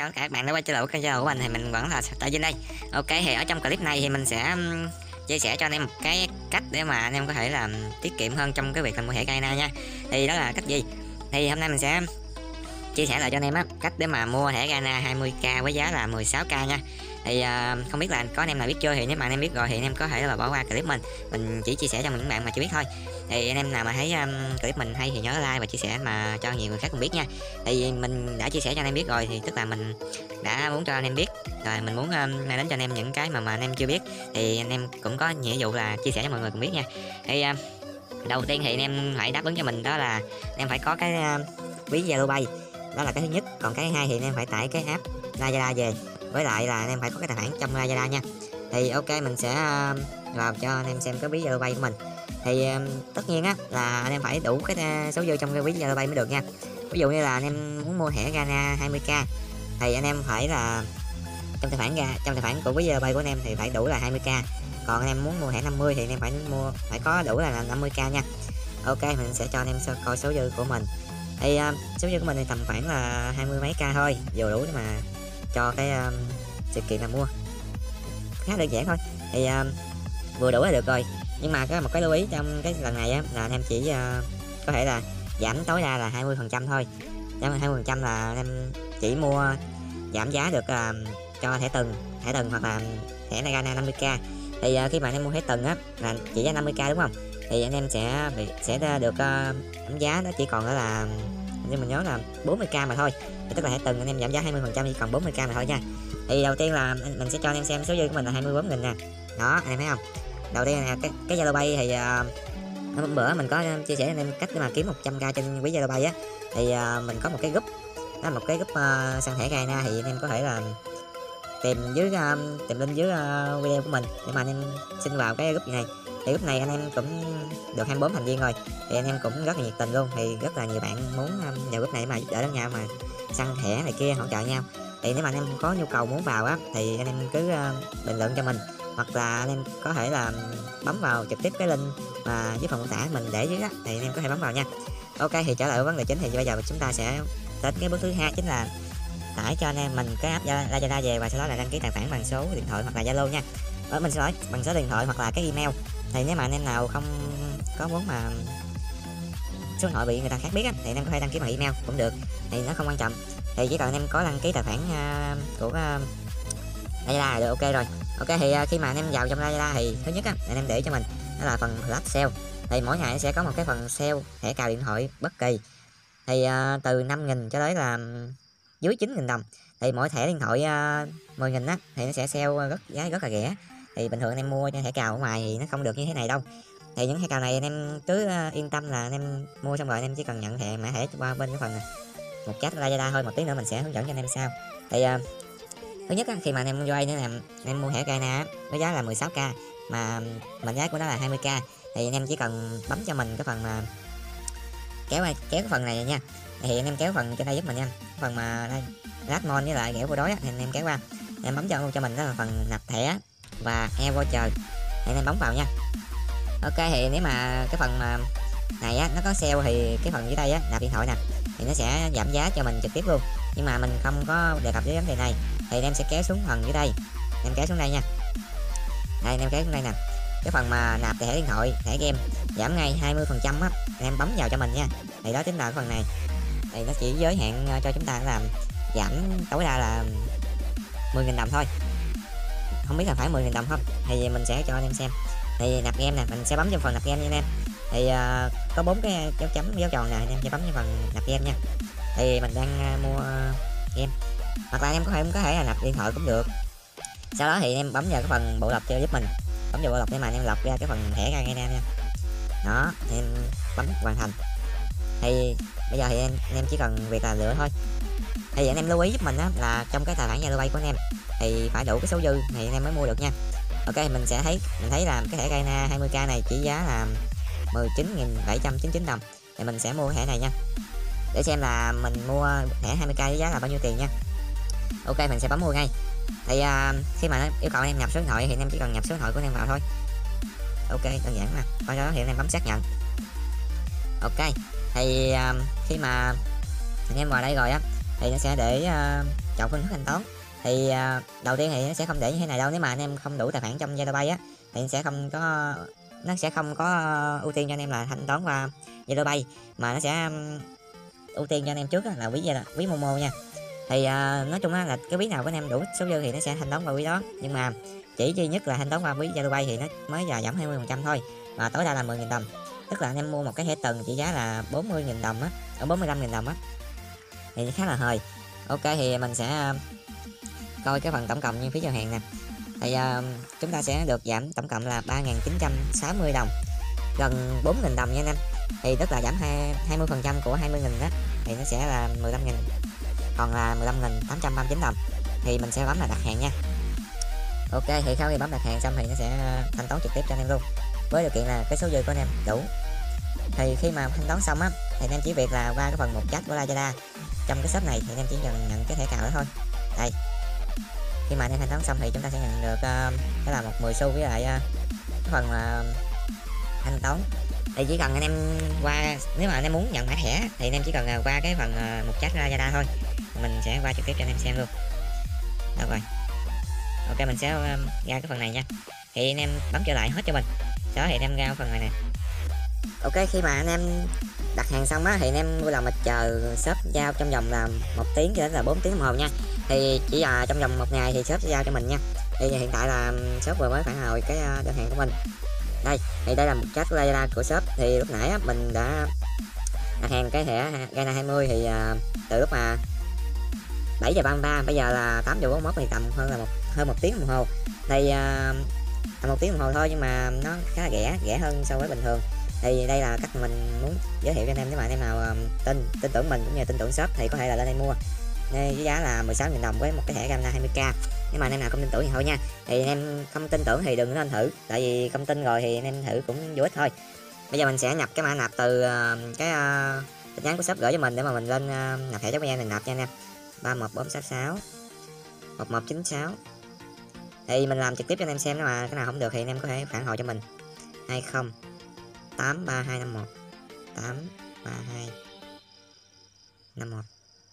chào tất cả các bạn đã quay trở lại kênh channel của mình, thì mình vẫn là Tại Vinh đây. Ok, thì ở trong clip này thì mình sẽ chia sẻ cho anh em một cái cách để mà anh em có thể làm tiết kiệm hơn trong cái việc là mua thẻ Gaina nha. Thì đó là cách gì? Thì hôm nay mình sẽ chia sẻ lại cho anh em á cách để mà mua thẻ Gaina 20k với giá là 16k nha. Thì không biết là có anh em nào biết chưa, thì nếu mà anh em biết rồi thì anh em có thể là bỏ qua clip mình chỉ chia sẻ cho những bạn mà chưa biết thôi. Thì anh em nào mà thấy clip mình hay thì nhớ like và chia sẻ mà cho nhiều người khác cùng biết nha. Thì mình đã chia sẻ cho anh em biết rồi thì tức là mình đã muốn cho anh em biết rồi, mình muốn mang đến cho anh em những cái mà anh em chưa biết, thì anh em cũng có nghĩa vụ là chia sẻ cho mọi người cùng biết nha. Thì đầu tiên thì anh em phải đáp ứng cho mình, đó là anh em phải có cái ví Zalo Pay, đó là cái thứ nhất. Còn cái thứ hai thì anh em phải tải cái app Lazada về, với lại là anh em phải có cái tài khoản trong Lazada nha. Thì ok, mình sẽ vào cho anh em xem cái ví Zalo Pay của mình. Thì tất nhiên á là anh em phải đủ cái số dư trong cái ví Zalo Pay mới được nha. Ví dụ như là anh em muốn mua thẻ Gaina 20k thì anh em phải là trong tài khoản của ví Zalo Pay của anh em thì phải đủ là 20k. Còn anh em muốn mua thẻ 50 thì anh em phải có đủ là 50k nha. Ok, mình sẽ cho anh em coi số dư của mình. Thì số dư của mình thì tầm khoảng là 20 mấy k thôi, vừa đủ để mà cho cái sự kiện là mua, khá đơn giản thôi. Thì vừa đủ là được rồi. Nhưng mà có một cái lưu ý trong cái lần này á, là anh em chỉ có thể là giảm tối đa là 20% thôi. Giảm 20% là anh em chỉ mua giảm giá được cho thẻ từng hoặc là thẻ Gaina 50k. Thì khi mà anh em mua thẻ từng á là chỉ giá 50k đúng không, thì anh em sẽ được giảm giá nó chỉ còn đó là, nhưng mình nhớ là 40k mà thôi. Thì tức là thẻ từng anh em giảm giá 20% chỉ còn 40k mà thôi nha. Thì đầu tiên là mình sẽ cho anh em xem số dư của mình là 24.000 nè. Đó, anh em thấy không? Đầu tiên là cái Zalo Pay thì hôm bữa mình có chia sẻ anh em cách để mà kiếm 100k trên ví Zalo Pay á. Thì mình có một cái group, đó là một cái group săn thẻ Gaina, thì anh em có thể là tìm link dưới video của mình để mà anh em xin vào cái group này. Thì group này anh em cũng được 24 thành viên rồi, thì anh em cũng rất là nhiệt tình luôn. Thì rất là nhiều bạn muốn vào group này mà giúp đỡ lẫn nhau, mà săn thẻ này kia hỗ trợ nhau. Thì nếu mà anh em có nhu cầu muốn vào á thì anh em cứ bình luận cho mình, hoặc là anh em có thể là bấm vào trực tiếp cái link mà dưới phần mô tả mình để dưới á, thì anh em có thể bấm vào nha. Ok, thì trở lại với vấn đề chính, thì bây giờ chúng ta sẽ đến cái bước thứ hai, chính là tải cho anh em mình cái app Lazada về, và sau đó là đăng ký tài khoản bằng số điện thoại hoặc là Zalo nha. Mình xin lỗi, bằng số điện thoại hoặc là cái email. Thì nếu mà anh em nào không có muốn mà số điện thoại bị người ta khác biết á, thì anh em có thể đăng ký bằng email cũng được, thì nó không quan trọng. Thì chỉ cần anh em có đăng ký tài khoản của Lazada là được. Ok rồi. Ok, thì khi mà anh em vào trong Lazada thì thứ nhất á, anh em để cho mình đó là phần flash sale. Thì mỗi ngày sẽ có một cái phần sale thẻ cào điện thoại bất kỳ. Thì từ 5.000 cho tới là dưới 9.000 đồng. Thì mỗi thẻ điện thoại 10.000 á thì nó sẽ sale giá rất là rẻ. Thì bình thường anh em mua cho thẻ cào ở ngoài thì nó không được như thế này đâu. Thì những thẻ cào này anh em cứ yên tâm là anh em mua xong rồi anh em chỉ cần nhận mã thẻ qua bên cái phần một chat Lazada thôi. Một tí nữa mình sẽ hướng dẫn cho anh em sao. Thì thứ nhất á, khi mà anh em vô đây nữa là anh em mua thẻ Gaina với giá là 16k mà mệnh giá của nó là 20k, thì anh em chỉ cần bấm cho mình cái phần mà kéo cái phần này nha. Thì anh em kéo phần trên đây giúp mình nha, phần mà đây Lastmon với lại ghẻ vô đối á, thì anh em kéo qua, em bấm cho mình đó là phần nạp thẻ và e-voucher, thì anh em bấm vào nha. Ok, thì nếu mà cái phần mà này á nó có sale thì cái phần dưới đây á, nạp điện thoại nè, thì nó sẽ giảm giá cho mình trực tiếp luôn. Nhưng mà mình không có đề cập đến vấn đề này, thì anh em sẽ kéo xuống phần dưới đây, em kéo xuống đây nha. Đây, anh em kéo xuống đây nè, cái phần mà nạp thẻ điện thoại, thẻ game giảm ngay 20% á, anh em bấm vào cho mình nha. Thì đó chính là cái phần này. Thì nó chỉ giới hạn cho chúng ta làm giảm tối đa là 10.000 đồng thôi, không biết là phải 10.000 đồng không, thì mình sẽ cho anh em xem. Thì nạp game nè, mình sẽ bấm vào phần nạp game nha anh em. Thì có 4 cái dấu chấm dấu tròn này, anh em sẽ bấm vào phần nạp game nha. Thì mình đang mua game, hoặc là anh em có thể là nạp điện thoại cũng được. Sau đó thì anh em bấm vào cái phần bộ lọc cho giúp mình, bấm vào bộ lọc để mà anh em lọc ra cái phần thẻ Gaina nha. Đó, thì em bấm hoàn thành. Thì bây giờ thì anh em chỉ cần việc là lựa thôi. Thì anh em lưu ý giúp mình đó là trong cái tài khoản Zalo Pay của anh em thì phải đủ cái số dư thì anh em mới mua được nha. Ok, mình thấy là cái thẻ Gaina 20k này chỉ giá là 19.799 đồng, thì mình sẽ mua cái thẻ này nha, để xem là mình mua thẻ 20k với giá là bao nhiêu tiền nha. Ok, mình sẽ bấm mua ngay. Thì khi mà nó yêu cầu anh em nhập số điện thoại thì anh em chỉ cần nhập số điện thoại của anh em vào thôi. Ok, đơn giản mà. Sau đó thì anh em bấm xác nhận. Ok, thì khi mà anh em vào đây rồi á, thì nó sẽ để chọn phương thức thanh toán. Thì đầu tiên thì nó sẽ không để như thế này đâu, nếu mà anh em không đủ tài khoản trong Zalo Pay á thì nó sẽ không có ưu tiên cho anh em là thanh toán qua Zalo Pay, mà nó sẽ ưu tiên cho anh em trước là ví Momo nha. Thì nói chung là cái ví nào của anh em đủ số dư thì nó sẽ thanh toán qua ví đó, nhưng mà chỉ duy nhất là thanh toán qua ví Zalo Pay thì nó mới là giảm 20% thôi, và tối đa là 10.000 đồng. Tức là anh em mua một cái thẻ từng chỉ giá là 40.000 đồng á, ở 45.000 đồng á, thì khá là hời. Ok, thì mình sẽ coi cái phần tổng cộng như phí giao hàng nè. Thì chúng ta sẽ được giảm tổng cộng là 3.960 đồng, gần 4.000 đồng nha anh em. Thì tức là giảm 20% của 20.000 đó, thì nó sẽ là 15.000, còn là 15.839 đồng. Thì mình sẽ bấm là đặt hàng nha. Ok, thì sau khi bấm đặt hàng xong thì nó sẽ thanh toán trực tiếp cho anh em luôn, với điều kiện là cái số dư của anh em đủ. Thì khi mà thanh toán xong á thì anh em chỉ việc là qua cái phần mục chat của Lazada trong cái shop này, thì anh em chỉ cần nhận cái thẻ cào đó thôi. Đây, khi mà anh em thanh toán xong thì chúng ta sẽ nhận được cái là một 10 xu với lại cái phần thanh toán. Thì chỉ cần anh em qua, nếu mà anh em muốn nhận mã thẻ thì anh em chỉ cần qua cái phần mục chat Lazada thôi, mình sẽ qua trực tiếp cho anh em xem luôn. Đâu rồi, ok, mình sẽ ra cái phần này nha. Thì anh em bấm trở lại hết cho mình, đó thì anh em ra phần này nè. Ok, khi mà anh em đặt hàng xong á thì anh em vui lòng mà chờ shop giao trong vòng là 1 tiếng cho đến là 4 tiếng đồng hồ nha. Thì chỉ là trong vòng 1 ngày thì shop sẽ giao cho mình nha. Thì hiện tại là shop vừa mới phản hồi cái đơn hàng của mình. Đây, thì đây là một chat Lazada của shop. Thì lúc nãy á, mình đã đặt hàng cái thẻ Gaina 20 thì từ lúc mà 7 giờ 33 bây giờ là 8 giờ 41 thì tầm hơn một tiếng đồng hồ. Thì tầm 1 tiếng đồng hồ thôi, nhưng mà nó khá là rẻ hơn so với bình thường. Thì đây là cách mình muốn giới thiệu cho anh em, nếu mà anh em nào tin tưởng mình cũng như tin tưởng shop thì có thể là lên đây mua. Đây, với giá là 16.000 đồng với một cái thẻ Gaina 20k. Nếu mà anh em nào không tin tưởng thì thôi nha. Thì anh em không tin tưởng thì đừng nên thử, tại vì không tin rồi thì anh em thử cũng vô ích thôi. Bây giờ mình sẽ nhập cái mã nạp từ cái tin nhắn của shop gửi cho mình để mà mình lên nạp thẻ cho mình nạp nha anh em. 31466 1196. Thì mình làm trực tiếp cho anh em xem, nếu mà cái nào không được thì anh em có thể phản hồi cho mình. 20 83251 83251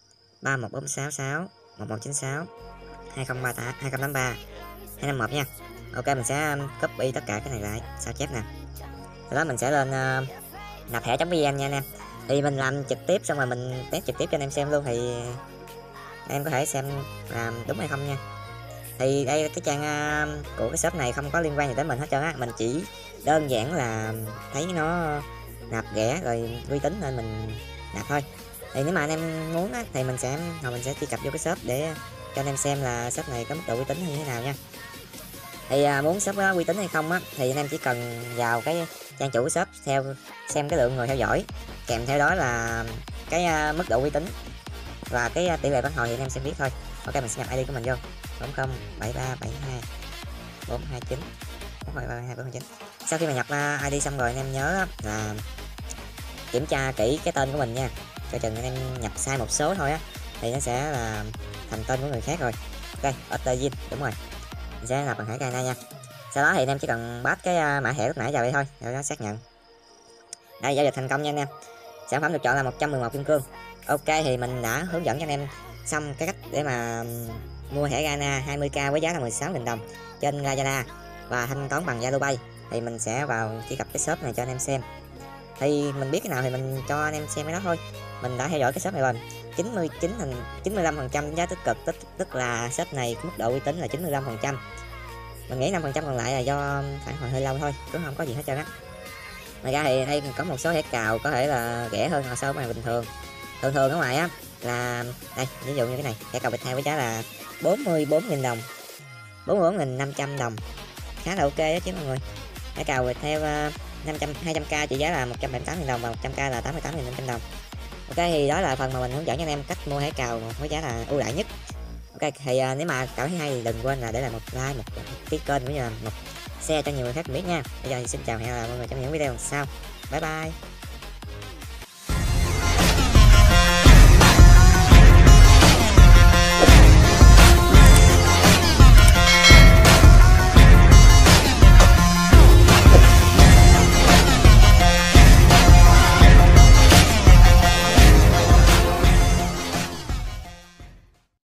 31466 1196 2038 2083 251 nha. Ok, mình sẽ copy tất cả cái này lại, sao chép nè. Sau đó mình sẽ lên nạp thẻ.vn nha anh em. Thì mình làm trực tiếp xong rồi mình test trực tiếp cho anh em xem luôn, thì em có thể xem làm đúng hay không nha. Thì đây cái trang của cái shop này không có liên quan gì tới mình hết trơn á, mình chỉ đơn giản là thấy nó nạp rẻ rồi uy tín nên mình nạp thôi. Thì nếu mà anh em muốn á, thì mình sẽ truy cập vô cái shop để cho anh em xem là shop này có mức độ uy tín như thế nào nha. Thì muốn shop đó uy tín hay không á, thì anh em chỉ cần vào cái trang chủ shop theo xem cái lượng người theo dõi, kèm theo đó là cái mức độ uy tín và cái tỷ lệ phản hồi thì anh em sẽ biết thôi. Ok, mình sẽ nhập ID của mình vô 407372 429 429. Sau khi mà nhập ID xong rồi anh em nhớ là kiểm tra kỹ cái tên của mình nha, coi chừng anh em nhập sai một số thôi á thì nó sẽ là thành tên của người khác rồi. Ok, Otterjin, đúng rồi, mình sẽ nạp bằng thẻ Gaina nha. Sau đó thì anh em chỉ cần pass cái mã thẻ lúc nãy vào đây thôi, rồi nó xác nhận. Đây, giao dịch thành công nha anh em. Sản phẩm được chọn là 111 kim cương. Ok, thì mình đã hướng dẫn cho anh em xong cái cách để mà mua thẻ Gaina 20k với giá là 16.000 đồng trên Lazada và thanh toán bằng Zalo Pay. Thì mình sẽ vào truy cập cái shop này cho anh em xem. Thì mình biết cái nào thì mình cho anh em xem cái đó thôi. Mình đã theo dõi cái shop này rồi, 95% giá tích cực, tức là shop này mức độ uy tín là 95%. Mình nghĩ 5% còn lại là do phản hồi hơi lâu thôi, cũng không có gì hết trơn á. Ngoài ra thì đây có một số thẻ cào có thể là rẻ hơn so với bình thường. Thường ở ngoài á là đây, ví dụ như cái này, thẻ cào Viettel với giá là 44.000 đồng, 44.500 đồng, khá là ok đó chứ mọi người. Thẻ cào Viettel 200k trị giá là 178.000 đồng và 100k là 88.500 đồng. Ok, thì đó là phần mà mình hướng dẫn cho anh em cách mua thẻ cào với giá là ưu đãi nhất. Ok, thì nếu mà cảm thấy hay thì đừng quên là để lại một like, một cái kênh cũng như là một share cho nhiều người khác biết nha. Bây giờ thì xin chào, hẹn gặp lại mọi người trong những video sau. Bye bye.